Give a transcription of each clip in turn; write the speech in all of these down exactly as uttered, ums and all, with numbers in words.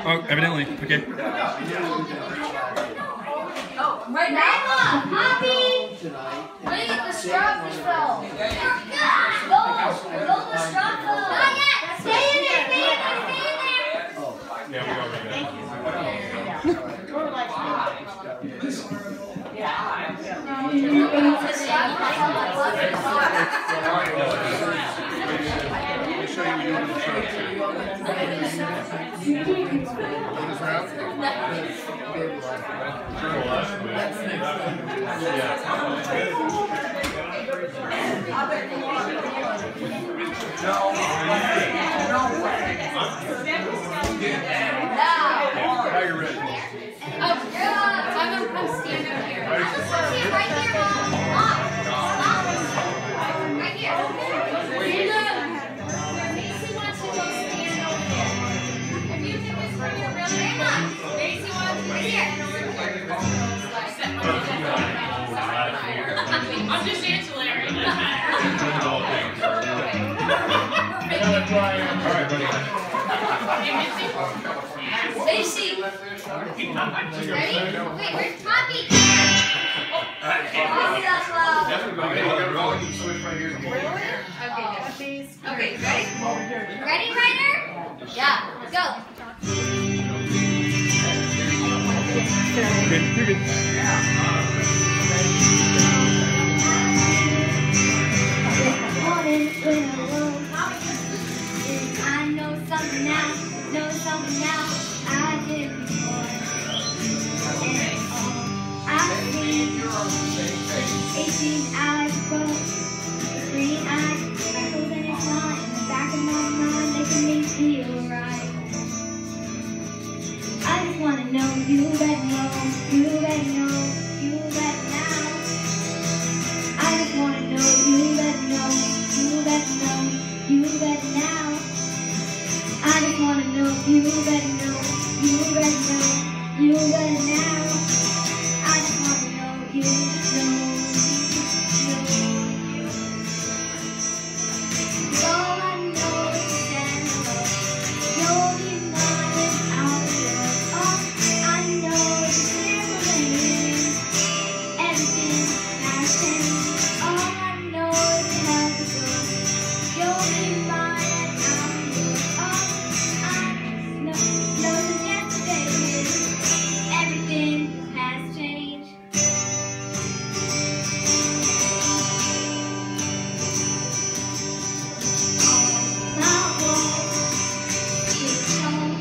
Oh, evidently. Okay. Oh, right now, Poppy! Where did you get the straw fell? Go! Go the straw fell! Not yet! Stay in there! Stay in there! Stay in there! Oh. Yeah, we already did. Thank you. Now you're ready. Oh, God. I'm going to come stand over here. Right here, Mom. Mom. Mom. Right here. Macy wants to go stand over here. If you can whisper your real name, Mom. Macy wants to right here. I'm just ancillary. All right, buddy. Macy. Ready? Wait, where's Poppy? Okay, okay, ready? Ready, Ryder? Yeah, go. Okay, you're good. I know something now, know something now I didn't before. And all I see, eighteen hours ago, green eyes, freckles in his mind, in the back of my mind, making me feel right. I just wanna know, you better know, you better know, you better now. I just wanna know, you better know, you better know, you better now. I just wanna know, you better know, you better know, you better now. I just wanna know, you know, know. All I know is that you'll be mine and I'll be yours. All I know is simple things, everything has changed. All I know is health is good. You'll be mine and I'll be yours. All I know, know that yesterday is everything has changed. All I want is home,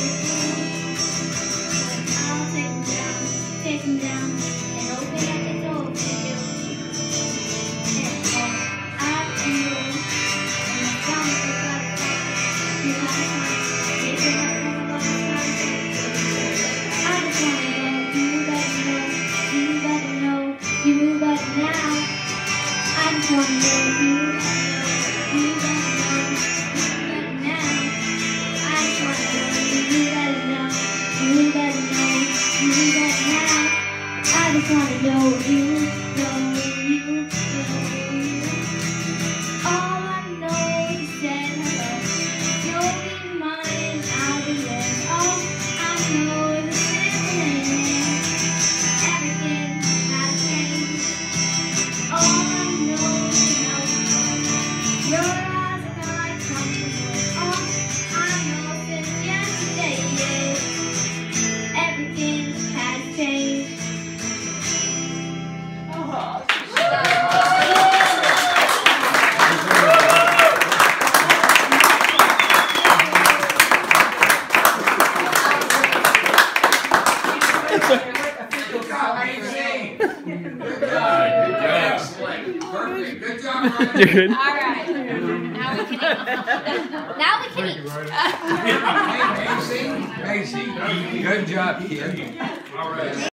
but I'll take 'em down, take 'em down, and open up the door for you. And all I feel, and the sound of the butterfly, you have a smile, make it up from the butterfly. I just wanna know, you better know, you better know, you better now. I just wanna know, you better know, you better know, you better now. I just wanna know, you better know, you better know, you better now. I just wanna know, you know, you know, you. All I know is that hello. You'll be mine and I'll be yours. All I know is a simple thing. Everything has changed. All I know is no. Your eyes are my comfort. All I know since yesterday is everything has changed. Perfect. Good job, Ryan. You're good. All right. Now we can eat. Now we can eat. Hey, Macy. Macy. Good job, kid. All right.